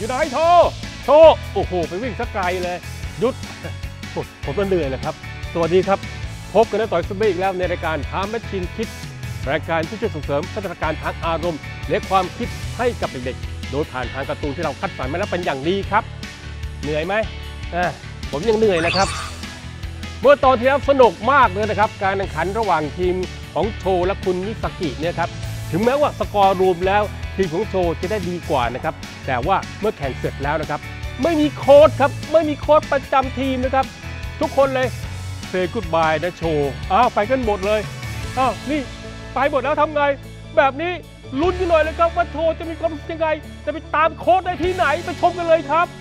อยู่ไหนโชโอ้โหไปวิ่งสักไกลเลยหยุดผมก็เหนื่อยเลยครับสวัสดีครับพบกันในต่อยสเปอีกแล้วในรายการถามแมชชีนคิดรายการที่ช่วยส่งเสริมพัฒนาการทางอารมณ์และความคิดให้กับเด็กๆโดยผ่านทางการ์ตูนที่เราคัดสรรมาแล้วเป็นอย่างดีครับเหนื่อยไหมผมยังเหนื่อยนะครับเมื่อตอนที่แล้วสนุกมากเลยนะครับการแข่งขันระหว่างทีมของโชและคุณมิซากิเนี่ยครับถึงแม้ว่าสกอร์รวมแล้วทีมของโชจะได้ดีกว่านะครับแต่ว่าเมื่อแข่งเสร็จแล้วนะครับไม่มีโค้ชครับไม่มีโค้ชประจำทีมนะครับทุกคนเลยเซย์กู๊ดบายนะโชไปกันหมดเลยนี่ไปหมดแล้วทำไงแบบนี้ลุ้นกันหน่อยเลยครับว่าโชจะมีความยังไงจะไปตามโค้ชได้ที่ไหนไปชมกันเลยครับ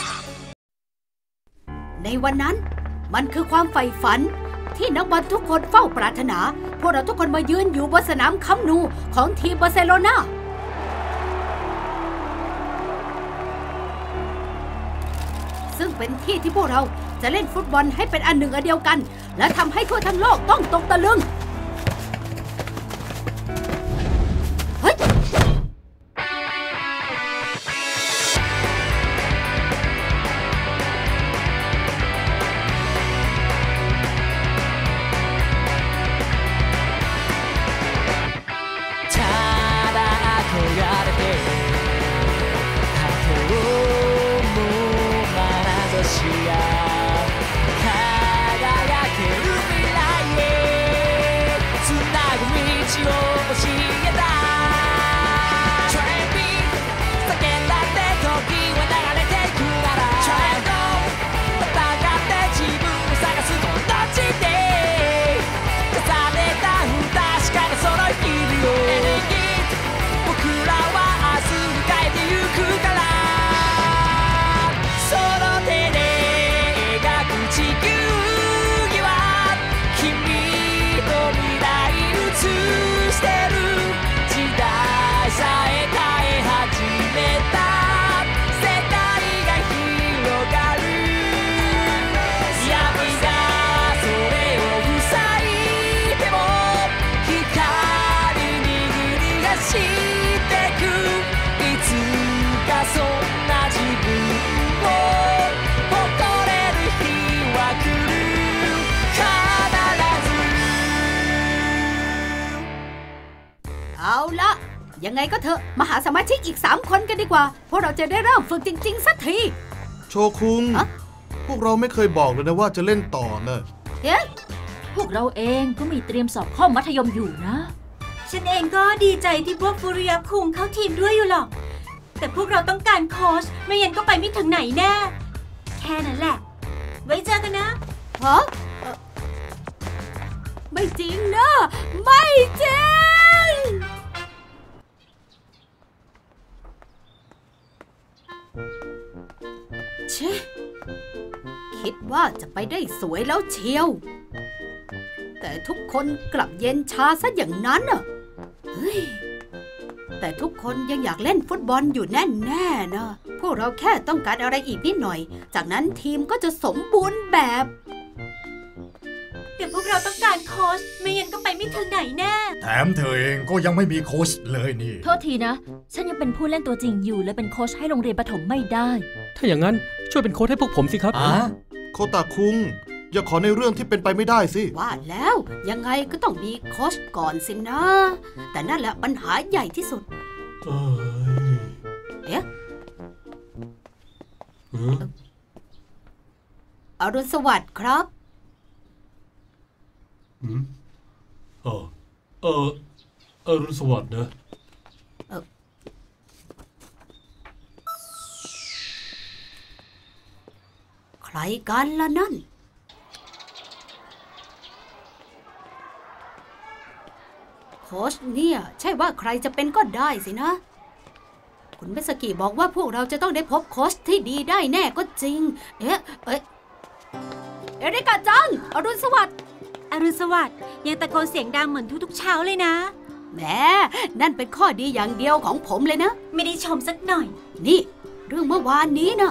ในวันนั้นมันคือความใฝ่ฝันที่นักบอลทุกคนเฝ้าปรารถนาพวกเราทุกคนมายืนอยู่บนสนามคัมป์นูของทีมบาร์เซโลนาซึ่งเป็นที่ที่พวกเราจะเล่นฟุตบอลให้เป็นอันหนึ่งอันเดียวกันและทำให้ทั่วทั้งโลกต้องตกตะลึงเฮ้ยยังไงก็เถอะมาหาสมาชิกอีก3คนกันดีกว่าพวกเราจะได้เริ่มฝึกจริงๆสักทีโชคุงพวกเราไม่เคยบอกเลยนะว่าจะเล่นต่อนะพวกเราเองก็มีเตรียมสอบเข้ามัธยมอยู่นะฉันเองก็ดีใจที่พวกฟุรุยะคุงเข้าทีมด้วยอยู่หรอกแต่พวกเราต้องการโค้ชไม่งั้นก็ไปไม่ถึงไหนแน่แค่นั้นแหละไว้เจอกันนะไม่จริงนะไม่จริงคิดว่าจะไปได้สวยแล้วเชียวแต่ทุกคนกลับเย็นชาซะอย่างนั้นอ่ะแต่ทุกคนยังอยากเล่นฟุตบอลอยู่แน่ๆนะพวกเราแค่ต้องการอะไรอีกนิดหน่อยจากนั้นทีมก็จะสมบูรณ์แบบแต่พวกเราต้องการโค้ชไม่งั้นก็ไปไม่ถึงไหนแน่แถมเธอเองก็ยังไม่มีโค้ชเลยนี่โทษทีนะฉันยังเป็นผู้เล่นตัวจริงอยู่และเป็นโค้ชให้โรงเรียนประถมไม่ได้ถ้าอย่างนั้นช่วยเป็นโค้ชให้พวกผมสิครับโคตาคุงอย่าขอในเรื่องที่เป็นไปไม่ได้สิว่าแล้วยังไงก็ต้องมีโค้ชก่อนสินะแต่นั่นแหละปัญหาใหญ่ที่สุดอรุณสวัสดิ์ครับอรุณสวัสดิ์นะใครกันล่ะนั่นโค้ชเนี่ยใช่ว่าใครจะเป็นก็ได้สินะคุณเมสกิบอกว่าพวกเราจะต้องได้พบโค้ชที่ดีได้แน่ก็จริงเอริกาจังอรุณสวัสดิ์อรุณสวัสดิ์ยังตะโกนเสียงดังเหมือนทุกๆเช้าเลยนะแหมนั่นเป็นข้อดีอย่างเดียวของผมเลยนะไม่ได้ชมสักหน่อยนี่เรื่องเมื่อวานนี้นะ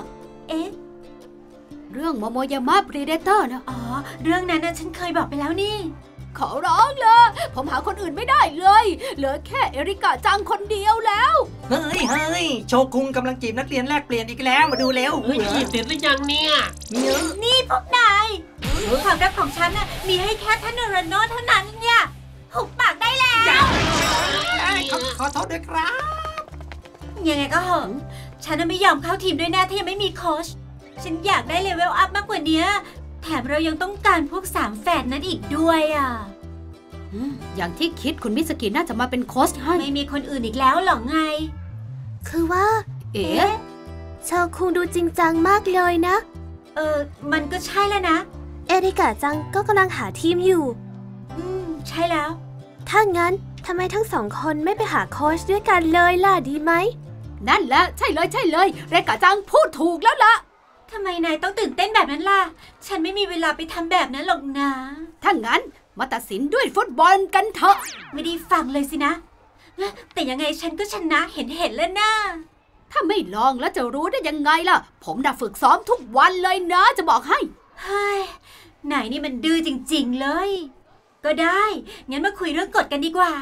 เรื่องโมโมยามะพรีเดเตอร์นะเรื่องนั้นฉันเคยบอกไปแล้วนี่ขอร้องเลยผมหาคนอื่นไม่ได้เลยเหลือแค่เอริกาจังคนเดียวแล้วเฮ้ยโชคุงกำลังจีบนักเรียนแลกเปลี่ยนอีกแล้วมาดูเร็วเฮ้ยจีบติดหรือยังเนี่ยนี่พวกนายความรักของฉันน่ะมีให้แค่ท่านโรโนเท่านั้นเนี่ยหุบปากได้แล้วขอโทษด้วยครับยังไงก็เหอะฉันน่ะไม่ยอมเข้าทีมด้วยนะถ้ายังไม่มีโค้ชฉันอยากได้เลเวลอัพมากกว่านี้แถมเรายังต้องการพวก3แฝดนั้นอีกด้วยอ่ะอย่างที่คิดคุณมิสกิน่าจะมาเป็นโค้ชให้ไม่มีคนอื่นอีกแล้วหรอไงคือว่าเอ๊ะเชอคุงดูจริงจังมากเลยนะมันก็ใช่แล้วนะเอริกาจังก็กำลังหาทีมอยู่ใช่แล้วถ้างั้นทำไมทั้งสองคนไม่ไปหาโค้ชด้วยกันเลยล่ะดีไหมนั่นแหละใช่เลยเรกาจังพูดถูกแล้วล่ะทำไมนายต้องตื่นเต้นแบบนั้นล่ะ ฉันไม่มีเวลาไปทำแบบนั้นหรอกนะถ้างั้นมาตัดสินด้วยฟุตบอลกันเถอะไม่ได้ฟังเลยสินะ แต่ยังไงฉันก็ชนะเห็นแล้วนะถ้าไม่ลองแล้วจะรู้ได้ยังไงล่ะ ผมน่ะฝึกซ้อมทุกวันเลยนะจะบอกให้เฮ้ยนายนี่มันดื้อจริงๆเลย ก็ได้ งั้นมาคุยเรื่องกฎกันดีกว่า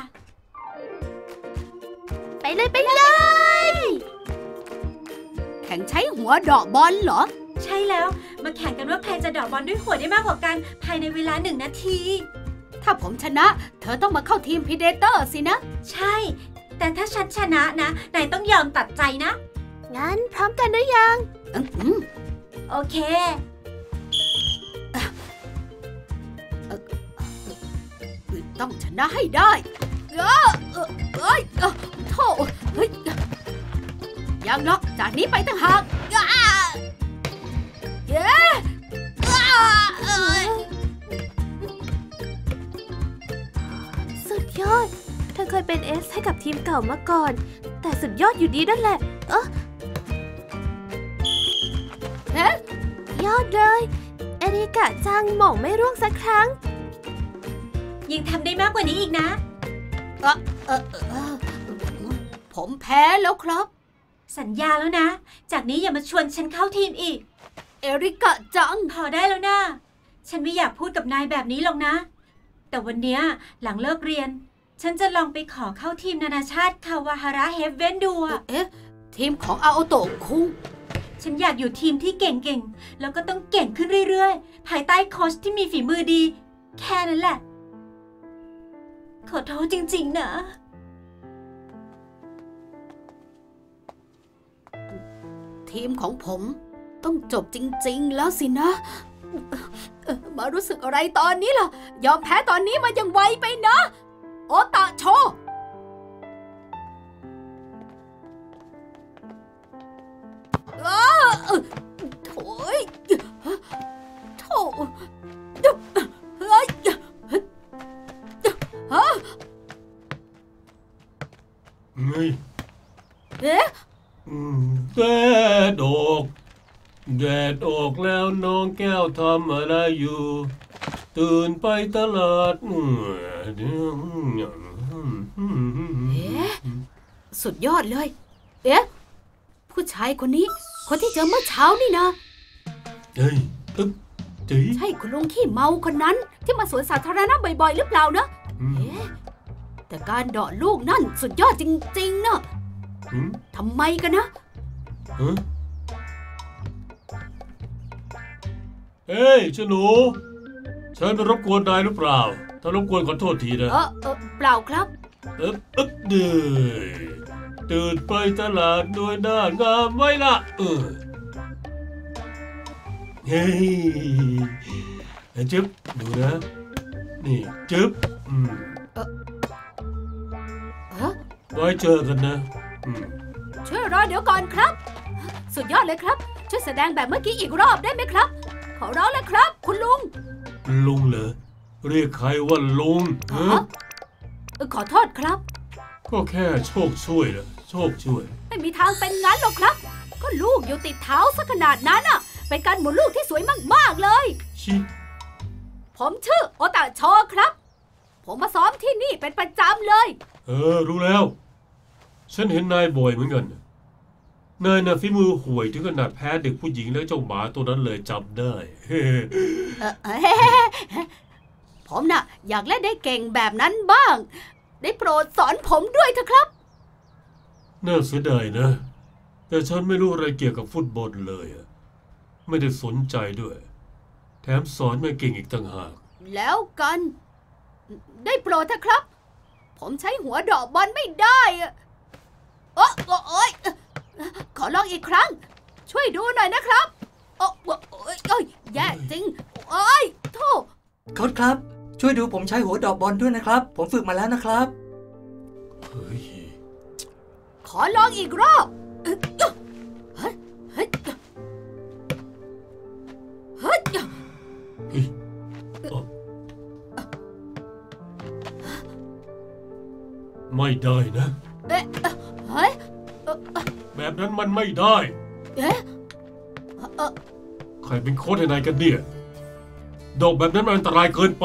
ไปเลยแข่งใช้หัวเดาะบอลเหรอใช่แล้ว มาแข่งกันว่าใครจะเดอกบอลด้วยหัวได้มากกว่ากันภายในเวลา1 นาทีถ้าผมชนะ เธอต้องมาเข้าทีมพีเดเตอร์สินะใช่ แต่ถ้าฉันชนะนะ นายต้องยอมตัดใจนะงั้นพร้อมกันหรือยังโอเคต้องชนะให้ได้โธ่เฮ้ยยังเนาะจากนี้ไปต่างหากเย้สุดยอด เธอเคยเป็นเอสให้กับทีมเก่ามาก่อน แต่สุดยอดอยู่ดีนั่นแหละ ยอดเลย เอริกาจังหม่องไม่ร่วงสักครั้งยังทำได้มากกว่านี้อีกนะผมแพ้แล้วครับสัญญาแล้วนะ จากนี้อย่ามาชวนฉันเข้าทีมอีกเอริกาจังพอได้แล้วนะ ฉันไม่อยากพูดกับนายแบบนี้หรอกนะ แต่วันเนี้ยหลังเลิกเรียน ฉันจะลองไปขอเข้าทีมนานาชาติคาวาฮาระเฮฟเว่นดูอะทีมของอาโอโตะคุงฉันอยากอยู่ทีมที่เก่งๆ แล้วก็ต้องเก่งขึ้นเรื่อยๆ ภายใต้โค้ชที่มีฝีมือดี แค่นั้นแหละ ขอโทษจริงๆนะทีมของผมต้องจบจริงๆแล้วสินะ มารู้สึกอะไรตอนนี้ล่ะ ยอมแพ้ตอนนี้มันยังไวไปนะ โอตาโชโถ่โถ่เฮ้ยเฮ้ยเอ๊ะแดดออกแดดออกแล้วน้องแก้วทำอะไรอยู่ ตื่นไปตลาดสุดยอดเลย เอ๊ะ ผู้ชายคนนี้ คนที่เจอเมื่อเช้านี่นะเฮ้ยจีใช่คุณลุงขี้เมาคนนั้น ที่มาสวนสาธารณะบ่อยๆหรือเปล่านะ เอ๊ะ แต่การเดาะลูกนั่นสุดยอดจริงๆนะทำไมกันนะเฮ้ยเจ้าหนูฉันไปรบกวนนายหรือเปล่าถ้ารบกวนขอโทษทีนะเปล่าครับเดือยตื่นไปตลาดด้วยหน้างามไว้ละเฮ้ยจึ๊บดูนะนี่จึ๊บไว้เจอกันนะช่วยรอเดี๋ยวก่อนครับ สุดยอดเลยครับ ช่วยแสดงแบบเมื่อกี้อีกรอบได้ไหมครับ ขอร้องแล้วครับ คุณลุงลุงเหรอเรียกใครว่าลุงขอโทษครับก็แค่โชคช่วยนะโชคช่วยไม่มีทางเป็นงั้นหรอกครับ ก็ลูกอยู่ติดเท้าสักขนาดนั้นอ่ะ เป็นการหมุนลูกที่สวยมากๆเลยผมชื่อโอตาโชครับ ผมมาซ้อมที่นี่เป็นประจำเลยรู้แล้วฉันเห็นนายบ่อยเหมือนกันนายน่ะฝีมือห่วยถึงขนาดแพ้เด็กผู้หญิงและเจ้าหมาตัวนั้นเลยจำได้ผผมน่ะอยากเล่นได้เก่งแบบนั้นบ้าง ได้โปรดสอนผมด้วยเถอะครับน่าเสียดายนะ แต่ฉันไม่รู้อะไรเกี่ยวกับฟุตบอลเลยอะไม่ได้สนใจด้วย แถมสอนไม่เก่งอีกต่างหากแล้วกัน ได้โปรดเถอะครับ ผมใช้หัวเดอกบอลไม่ได้อะโอ๊ยขอลองอีกครั้ง ช่วยดูหน่อยนะครับโอ๊ยแย่จริงโอ๊ยโธ่โค้ชครับ ช่วยดูผมใช้หัวดอกบอลด้วยนะครับ ผมฝึกมาแล้วนะครับเฮ้ยขอลองอีกรอบเฮ้ยเฮ้ยไม่ได้นะเฮ้ยแบบนั้นมันไม่ได้เอ๊ะใครเป็นโค้ชให้นายกันเนี่ยดอกแบบนั้นมันอันตรายเกินไป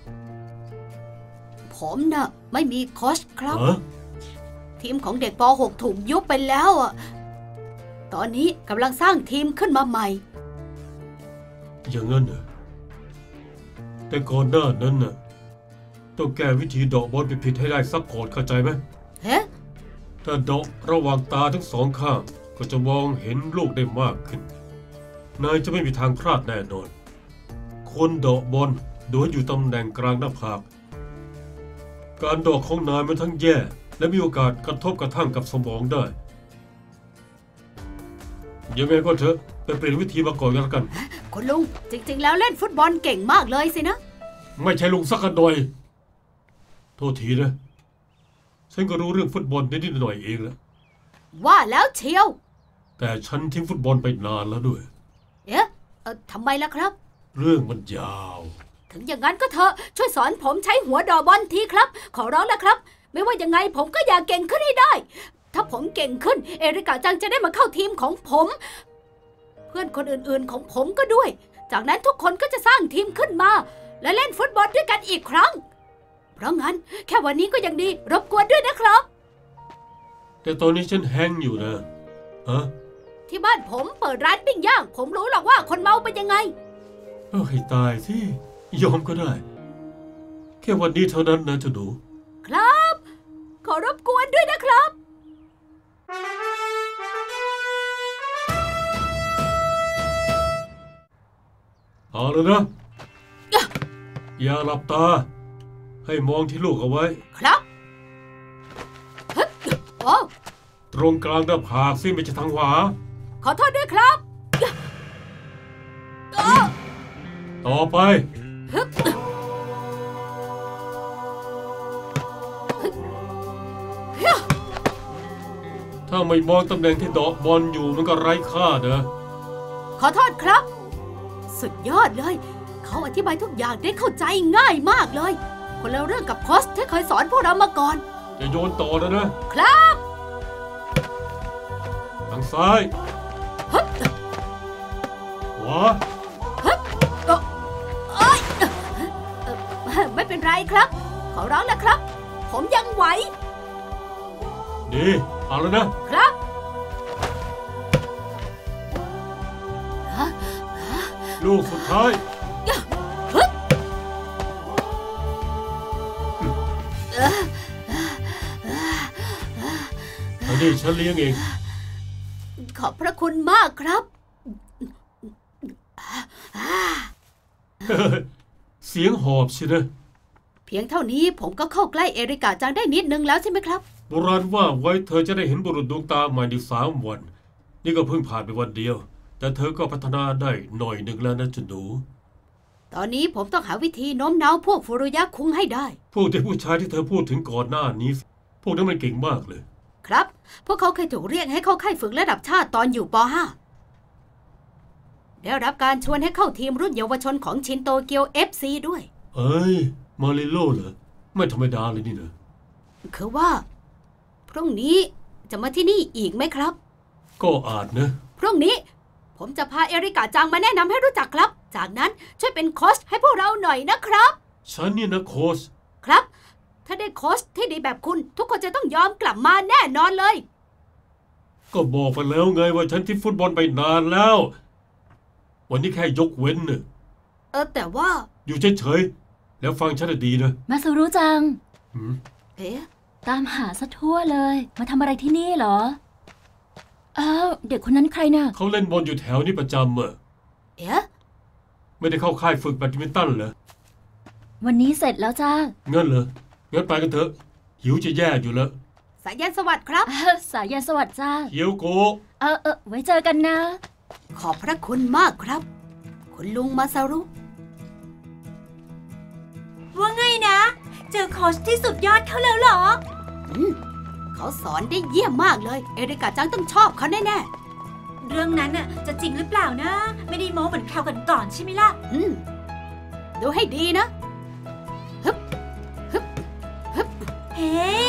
ผมน่ะไม่มีโค้ชครับฮะทีมของเด็กป .6 ถูกยุบไปแล้วอ่ะ ตอนนี้กำลังสร้างทีมขึ้นมาใหม่อย่างนั้นเหรอแต่ก่อนหน้านั้นน่ะต้องแก้วิธีเดอกบอลผิดๆให้ได้ซักก่อนเข้าใจไหมเฮ้ถ้าเดอกระหว่างตาทั้งสองข้างก็จะมองเห็นลูกได้มากขึ้น นายจะไม่มีทางพลาดแน่นอน คนเดอกบอลโดยอยู่ตำแหน่งกลางหน้าผาก การเดอกของนายมันทั้งแย่และมีโอกาสกระทบกระทั่งกับสมองได้ ยังไงก็เถอะไปเปลี่ยนวิธีมาก่อนกันแล้วกันคุณลุงจริงๆแล้วเล่นฟุตบอลเก่งมากเลยสินะไม่ใช่ลุงสักหน่อย โทษทีนะ ฉันก็รู้เรื่องฟุตบอลนิดๆหน่อยๆเองแหละว่าแล้วเชียวแต่ฉันทิ้งฟุตบอลไปนานแล้วด้วยเอ๊ะทำไมล่ะครับเรื่องมันยาวถึงอย่างนั้นก็เถอะช่วยสอนผมใช้หัวดอกบอลทีครับ ขอร้องแล้วครับ ไม่ว่ายังไงผมก็อยากเก่งขึ้นให้ได้ ถ้าผมเก่งขึ้น เอริกาจังจะได้มาเข้าทีมของผม เพื่อนคนอื่นๆของผมก็ด้วย จากนั้นทุกคนก็จะสร้างทีมขึ้นมา และเล่นฟุตบอลด้วยกันอีกครั้ง เพราะงั้นแค่วันนี้ก็ยังดีรบกวนด้วยนะครับแต่ตอนนี้ฉันแฮงก์อยู่นะฮะที่บ้านผมเปิดร้านปิ้งย่าง ผมรู้หรอกว่าคนเมาเป็นยังไงให้ตายสิยอมก็ได้ แค่วันนี้เท่านั้นนะเจ้าหนูครับ ขอรบกวนด้วยนะครับเอาแล้วนะ อย่าหลับตา ให้มองที่ลูกเอาไว้ครับฮึบโอ้ตรงกลางหน้าผากสิไม่ใช่ทางขวาขอโทษด้วยครับโอ้ต่อไปฮึบถ้าไม่มองตำแหน่งที่เดอกบอลอยู่มันก็ไร้ค่าเนอะขอโทษครับ สุดยอดเลย เขาอธิบายทุกอย่างได้เข้าใจง่ายมากเลย คนละเรื่องกับโค้ชที่เคยสอนพวกเรามาก่อนอย่าโยนต่อนะครับ ทางซ้ายฮึบขวาฮึบเอ้ยไม่เป็นไรครับ ขอร้องนะครับ ผมยังไหวดีเอาแล้วนะครับลูกสุดท้ายฮึบอันนี้ฉันเลี้ยงเองขอบพระคุณมากครับเสียงหอบสินะเพียงเท่านี้ผมก็เข้าใกล้เอริกาจังได้นิดนึงแล้วใช่ไหมครับโบราณว่าไว้เธอจะได้เห็นบุรุษดวงตาใหม่ใน3 วัน นี่ก็เพิ่งผ่านไปวันเดียว แต่เธอก็พัฒนาได้หน่อยหนึ่งแล้วนะเจ้าหนูตอนนี้ผมต้องหาวิธีโน้มน้าวพวกฟุรุยะคุงให้ได้พวกเด็กผู้ชายที่เธอพูดถึงก่อนหน้านี้ พวกนั้นมันเก่งมากเลยครับ พวกเขาเคยถูกเรียกให้เข้าค่ายฝึกระดับชาติตอนอยู่ป .5 ได้รับการชวนให้เข้าทีมรุ่นเยาวชนของชินโตเกียว FC ด้วยเอ้ย มาริโลเหรอ ไม่ธรรมดาเลยนี่นะคือว่า พรุ่งนี้จะมาที่นี่อีกไหมครับก็อาจนะพรุ่งนี้ผมจะพาเอริกาจังมาแนะนำให้รู้จักครับ จากนั้นช่วยเป็นโค้ชให้พวกเราหน่อยนะครับฉันนี่นะโค้ชครับ ถ้าได้โค้ชที่ดีแบบคุณ ทุกคนจะต้องยอมกลับมาแน่นอนเลยก็บอกไปแล้วไงว่าฉันทิ้งฟุตบอลไปนานแล้ว วันนี้แค่ยกเว้นเน่ะแต่ว่าอยู่เฉยๆแล้วฟังฉันให้ดีนะมาซูรุจังหืมเอ๊ะตามหาซะทั่วเลย มาทำอะไรที่นี่เหรอ อ้าว เด็กคนนั้นใครน่ะเขาเล่นบอลอยู่แถวนี้ประจำอะเอ๊ะไม่ได้เข้าค่ายฝึกแบดมินตันเหรอวันนี้เสร็จแล้วจ้างั้นเหรองั้นไปกันเถอะหิวจะแย่อยู่แล้วสายันสวัสดิ์ครับสายยันสวัสดิ์จ้าเฮียวโกะไว้เจอกันนะขอบพระคุณมากครับ คุณลุงมาซารุว่าไงนะ เจอโค้ชที่สุดยอดเขาแล้วเหรอเขาสอนได้เยี่ยมมากเลย เอริกาจังต้องชอบเขาแน่เรื่องนั้นน่ะจะจริงหรือเปล่านะ ไม่ได้โม้เหมือนคราวก่อนๆใช่ไหมล่ะๆดูให้ดีนะเฮ้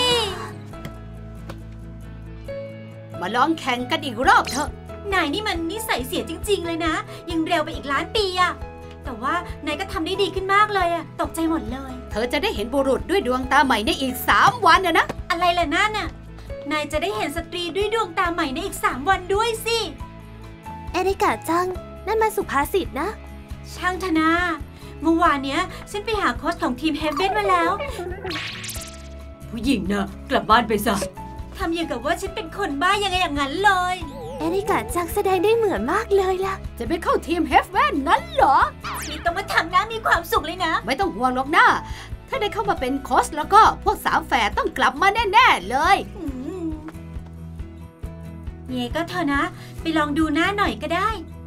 มาลองแข่งกันอีกรอบเถอะนายนี่มันนิสัยเสียจริงๆเลยนะ ยังเร็วไปอีกล้านปีอะแต่ว่านายก็ทำได้ดีขึ้นมากเลยอะตกใจหมดเลยเธอจะได้เห็นบุรุษด้วยดวงตาใหม่ในอีก3 วันนะอะไรล่ะนั่นน่ะ นายจะได้เห็นสตรีด้วยดวงตาใหม่ในอีก3 วันด้วยสิเอริกาจัง นั่นมันสุภาษิตนะช่างเถอะนะเมื่อวานเนี้ยฉันไปหาโค้ชของทีมเฮเบนมาแล้วผู้หญิงนะกลับบ้านไปซะทำอย่างกับว่าฉันเป็นคนบ้ายังไงอย่างนั้นเลยเอริกาจังแสดงได้เหมือนมากเลยล่ะจะไปเข้าทีมเฮฟแวนนั้นเหรอนี่ต้องมาทำหน้ามีความสุขเลยนะไม่ต้องห่วงหรอกนะถ้าได้เข้ามาเป็นโค้ชแล้วก็พวก3 แฝดต้องกลับมาแน่ๆเลยเย่ก็เถอะนะ ไปลองดูหน้าหน่อยก็ได้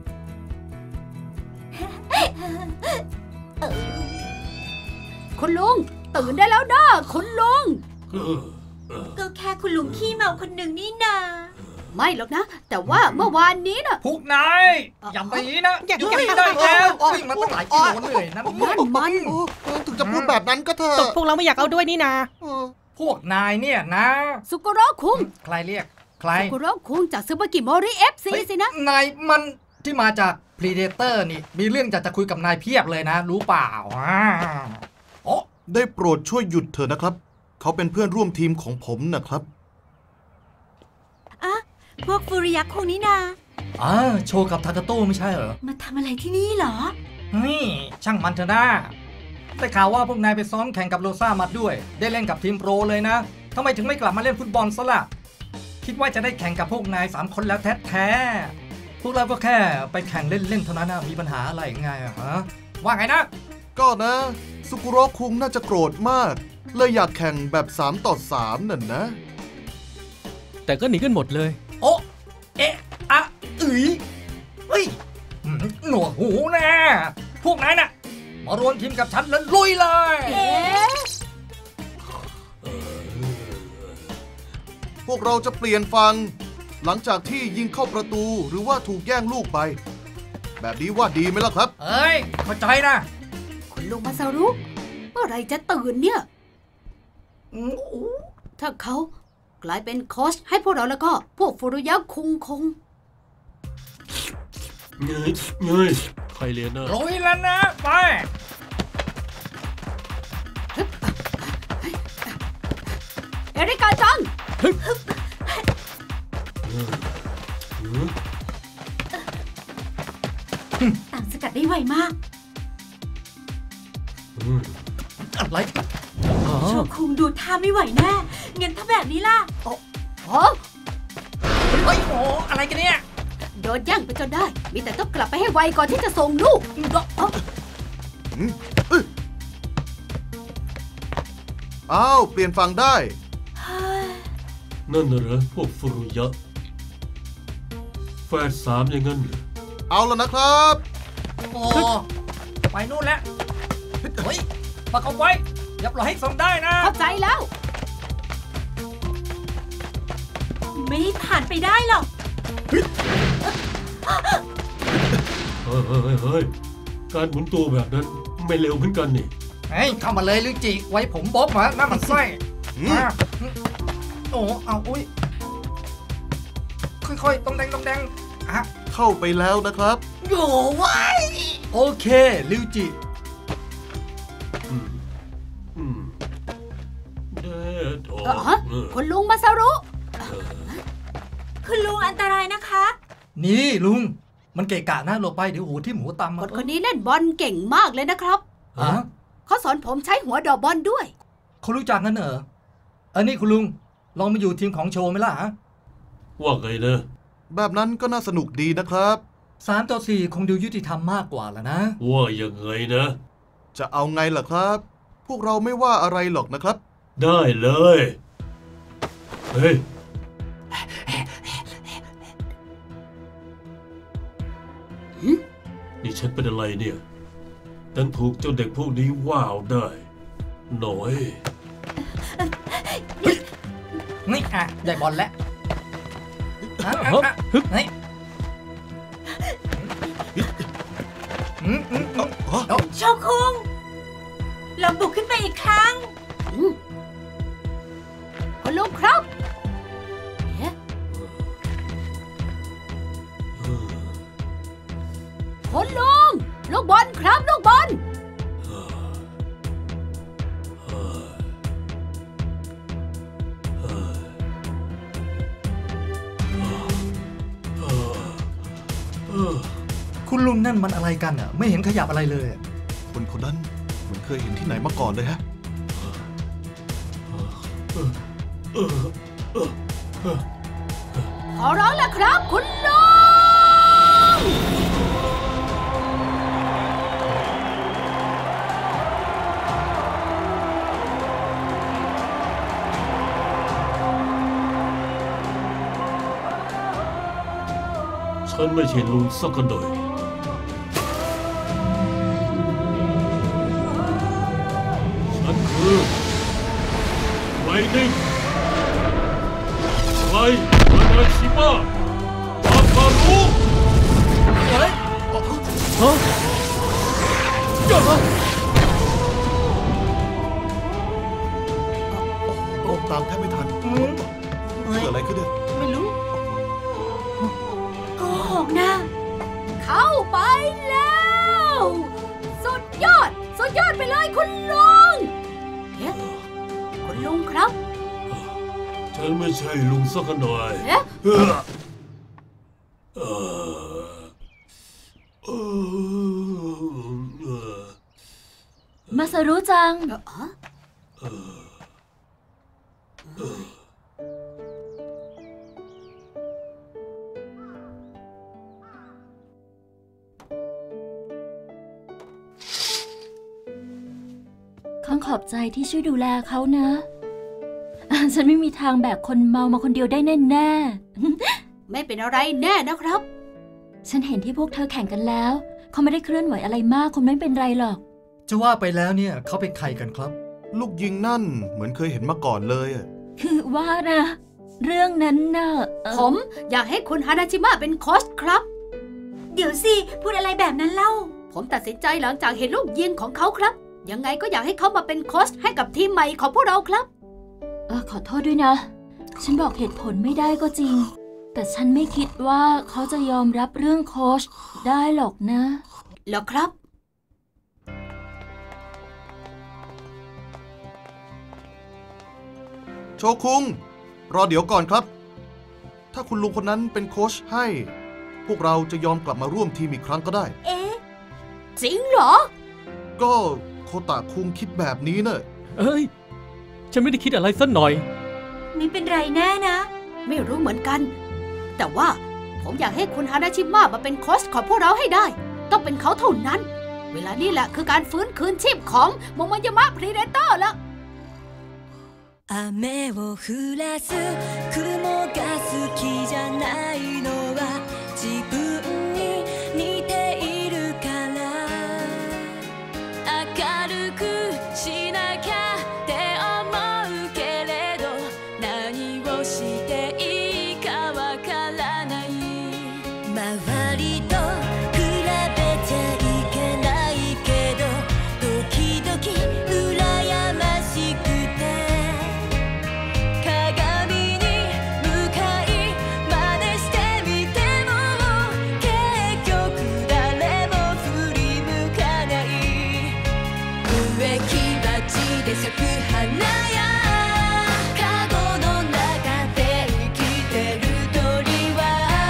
คุณลุงตื่นได้แล้วนะคุณลุงก็แค่คุณลุงขี้เมาคนหนึ่งนี่นาไม่หรอกนะ แต่ว่าเมื่อวานนี้น่ะพวกนายอย่าไปนะหยุดได้แล้ววิ่งมาตั้งหลายกิโลเหนื่อยนะนั่นมันถึงจะพูดแบบนั้นก็เถอะตกพวกเราไม่อยากเอาด้วยนี่นาพวกนายเนี่ยนะสุกุโระคุงใครเรียกใครสุกุโระคุงจากซูเปอร์กิโมริFC สินะนายมันที่มาจาก Predator นี่มีเรื่องจะคุยกับนายเพียบเลยนะ รู้เปล่าโอ้ได้โปรดช่วยหยุดเถอะนะครับ เขาเป็นเพื่อนร่วมทีมของผมนะครับพวกฟูริยักษ์คงนี่นาโชว์กับทากาโต้ไม่ใช่เหรอมาทำอะไรที่นี่เหรอนี่ช่างมันเถอะนะได้ข่าวว่าพวกนายไปซ้อมแข่งกับโรซ่ามาด้วย ได้เล่นกับทีมโปรเลยนะทำไมถึงไม่กลับมาเล่นฟุตบอลซะล่ะคิดว่าจะได้แข่งกับพวกนาย3 คนแล้วแท้ๆพวกเราก็แค่ไปแข่งเล่นๆเท่านั้นนะมีปัญหาอะไรไงอะฮะว่าไงนะก็นะสุกุโระคุงน่าจะโกรธมาก เลยอยากแข่งแบบ3 ต่อ 3นั่นนะแต่ก็หนีกันหมดเลยโอ้เอะอะเฮ้ยหนวกหูแน่พวกนายน่ะมารวมทีมกับฉันแล้วลุยเลยพวกเราจะเปลี่ยนฟัง หลังจากที่ยิงเข้าประตูหรือว่าถูกแย่งลูกไป แบบนี้ว่าดีไหมล่ะครับเอ้ยเข้าใจนะคุณลุงมาซารุเมื่อไรจะตื่นเนี่ย ถ้าเขากลายเป็นโค้ชให้พวกเราแล้วก็พวกฟูรุยะคุงคงเงยใครเรียนนะลุยแล้วนะไปเอริกาจังต่างสกัดได้ไวมากอะไรโชคุงดูท่าไม่ไหวแน่งั้นถ้าแบบนี้ล่ะโอ้เฮ้ยโอ้อะไรกันเนี่ยโดนแย่งไปจนได้ มีแต่ต้องกลับไปให้ไวก่อนที่จะส่งลูกอ้าว เปลี่ยนฝั่งได้นั่นน่ะเหรอพวกฟุรุยะแฝด3อย่างนั้นเหรอเอาแล้วนะครับโอ้ไปนู่นแล้วเฮ้ยประกบไว้อย่าปล่อยให้ส่งได้นะเข้าใจแล้วไม่ให้ผ่านไปได้หรอกเฮ้ยการหมุนตัวแบบนั้นไม่เร็วเหมือนกันนี่เฮ้ยเข้ามาเลยลิจิไว้ผมบ๊อบมาหน้ามันไส้โอ้เอาอุ้ยค่อยๆต้องแดงอ่ะเข้าไปแล้วนะครับโอ้ว้ายโอเคลิจิเด็ดออคุณลุงมาซารุคุณลุงอันตรายนะคะนี่ลุงมันเกะกะนะหลบไปเดี๋ยวหูที่หมูตำคนนี้เล่นบอลเก่งมากเลยนะครับฮะเขาสอนผมใช้หัวดอกบอลด้วยเขารู้จักงั้นเหรอนี่คุณลุงลองมาอยู่ทีมของโชว์ไหมล่ะว่าไงนะแบบนั้นก็น่าสนุกดีนะครับ 3-4 คงดูยุติธรรมมากกว่าแล้วนะว่ายังไงนะจะเอาไงล่ะครับ พวกเราไม่ว่าอะไรหรอกนะครับได้เลย เฮ้ย นี่ฉันเป็นอะไรเนี่ยดันถูกเจ้าเด็กพวกนี้ว้าวได้ หน่อยนี่ใหญ่บอลแล้วนี่โชคุงเราบุกขึ้นไปอีกครั้งคุณลุงครับคุณลุงลูกบอลครับลูกบอลคุณลุงนั่นมันอะไรกันอ่ะไม่เห็นขยับอะไรเลยคนคนนั้นเหมือนเคยเห็นที่ไหนมาก่อนเลยฮะขอร้องแล้วครับคุณลุงฉันไม่ใช่ลุงสักหน่อยฉันคือไลนิ่งไลนาชิมะอาคารุตามแทบไม่ทันเกิดอะไรขึ้นเนี่ยไม่รู้โกหกนะเข้าไปแล้วสุดยอดไปเลยคุณลุงคุณลุงครับฉันไม่ใช่ลุงสักหน่อยมาซารุจังขอบใจที่ช่วยดูแลเขานะ ฉันไม่มีทางแบกคนเมามาคนเดียวได้แน่ๆไม่เป็นอะไรแน่นะครับฉันเห็นที่พวกเธอแข่งกันแล้วเขาไม่ได้เคลื่อนไหวอะไรมากคงไม่เป็นไรหรอกจะว่าไปแล้วเนี่ยเขาเป็นใครกันครับลูกยิงนั่นเหมือนเคยเห็นมาก่อนเลยคือว่านะเรื่องนั้นน่ะผมอยากให้คุณฮานาชิมะเป็นโค้ชครับเดี๋ยวสิพูดอะไรแบบนั้นเล่าผมตัดสินใจหลังจากเห็นลูกยิงของเขาครับยังไงก็อยากให้เขามาเป็นโค้ชให้กับทีมใหม่ของพวกเราครับขอโทษด้วยนะฉันบอกเหตุผลไม่ได้ก็จริงแต่ฉันไม่คิดว่าเขาจะยอมรับเรื่องโค้ชได้หรอกนะเหรอครับโชคุงรอเดี๋ยวก่อนครับถ้าคุณลุงคนนั้นเป็นโค้ชให้พวกเราจะยอมกลับมาร่วมทีมอีกครั้งก็ได้จริงเหรอก็โคตะคุงคิดแบบนี้เนอะฉันไม่ได้คิดอะไรสักหน่อยไม่เป็นไรแน่นะไม่รู้เหมือนกันแต่ว่าผมอยากให้คุณฮานาชิมะมาเป็นโค้ชของพวกเราให้ได้ต้องเป็นเขาเท่านั้นเวลานี้แหละคือการฟื้นคืนชีพของโมโมยามะพรีเดเตอร์แล้ว雨を降らす雲が好きじゃないのは自分に似ているから明るくしなきゃって思うけれど何をしていいかわからない周りと比べちゃいけないけど時々羨ましくて咲く花やカゴの中で生きてる鳥は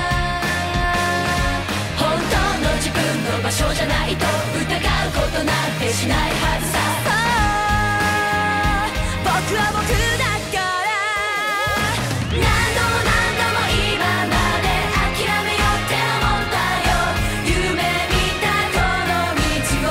本当の自分の場所じゃないと疑うことなんてしないはずさは僕だから何度も何度も今まで諦めようって思ったよ夢見たこの道を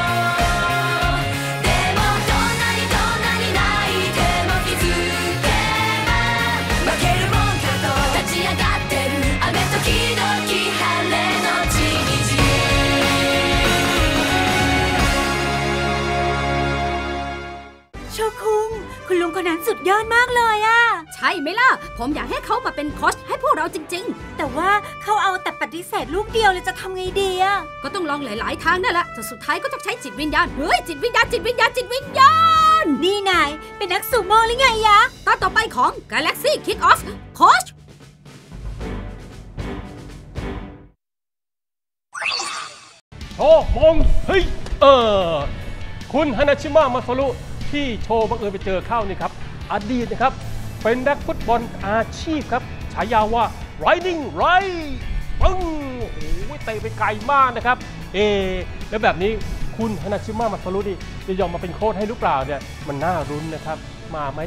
でもどんなに泣いても気づけば負けるもんかと立ち上がってる雨時々晴れのちみちโชคุงคุณลุงคนนั้นสุดยอดมากเลยอะใช่ไหมล่ะ ผมอยากให้เขามาเป็นโค้ชให้พวกเราจริงแต่ว่าเขาเอาแต่ปฏิเสธลูกเดียวเลยจะทำไงดีอะๆ ก็ต้องลองหลายๆทางนั่นแหละแต่สุดท้ายก็ต้องใช้จิตวิญญาณเฮ้ยจิตวิญญาณนี่นายเป็นนักซูโม่หรือไงยะตอนต่อไปของ Galaxy Kick Off Coach โชว์มงเฮ้ยคุณฮานาชิมะมาซารุที่โชว์บังเอิญไปเจอเข้านี่ครับอดีตนะครับเป็นนักฟุตบอลอาชีพครับฉายาว่า Riding Right ปึ้งโอ้โหเตะไปไกลมากนะครับแล้วแบบนี้คุณฮานาชิมะมาซารุนี่จะยอมมาเป็นโค้ชให้หรือเปล่าเนี่ยมันน่ารุ้นนะครับมาไหม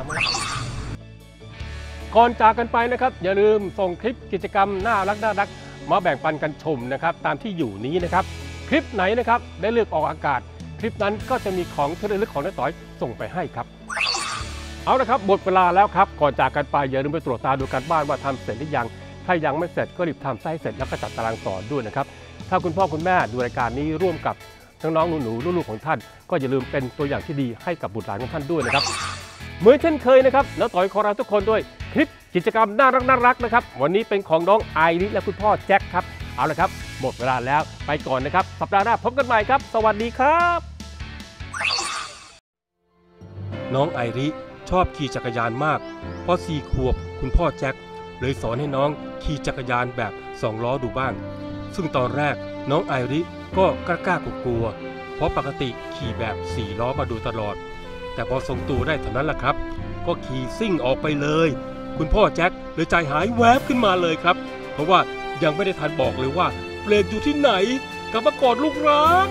ก่อนจากกันไปนะครับอย่าลืมส่งคลิปกิจกรรมน่ารักมาแบ่งปันกันชมนะครับตามที่อยู่นี้นะครับคลิปไหนนะครับได้เลือกออกอากาศคลิปนั้นก็จะมีของที่ระลึกของน้าต่อยส่งไปให้ครับเอาละครับหมดเวลาแล้วครับก่อนจากกันไปอย่าลืมไปตรวจตาดูการบ้านว่าทำเสร็จหรือยังถ้ายังไม่เสร็จก็รีบทำให้เสร็จแล้วก็จัดตารางสอนด้วยนะครับถ้าคุณพ่อคุณแม่ดูรายการนี้ร่วมกับน้องๆหนูๆลูกๆของท่านก็อย่าลืมเป็นตัวอย่างที่ดีให้กับบุตรหลานของท่านด้วยนะครับเหมือนเช่นเคยนะครับน้าต่อยขอลาทุกคนด้วยคลิปกิจกรรมน่ารักนะครับวันนี้เป็นของน้องไอริสและคุณพ่อแจ็คครับเอาละครับหมดเวลาแล้วไปก่อนนะครับสัปดาห์หน้าพบกันใหม่ครับสวัสดีครับน้องไอริชอบขี่จักรยานมากพอ4 ขวบคุณพ่อแจ็คเลยสอนให้น้องขี่จักรยานแบบ2 ล้อดูบ้างซึ่งตอนแรกน้องไอริก็กล้ากลัวเพราะปกติขี่แบบ4 ล้อมาดูตลอดแต่พอทรงตัวได้เท่านั้นแหละครับก็ขี่ซิ่งออกไปเลยคุณพ่อแจ็คเลยใจหายแวบขึ้นมาเลยครับเพราะว่ายังไม่ได้ทันบอกเลยว่าเบรกอยู่ที่ไหนกลับมากอดลูกรัก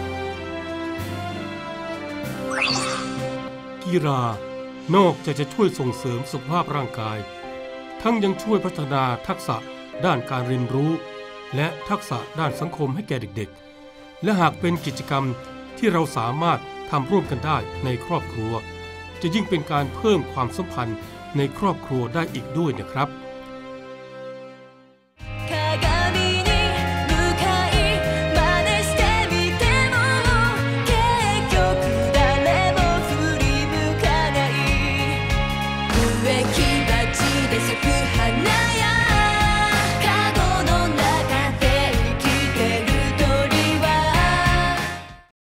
กีฬานอกจากจะช่วยส่งเสริมสุขภาพร่างกายทั้งยังช่วยพัฒนาทักษะด้านการเรียนรู้และทักษะด้านสังคมให้แก่เด็กๆและหากเป็นกิจกรรมที่เราสามารถทำร่วมกันได้ในครอบครัวจะยิ่งเป็นการเพิ่มความสัมพันธ์ในครอบครัวได้อีกด้วยนะครับ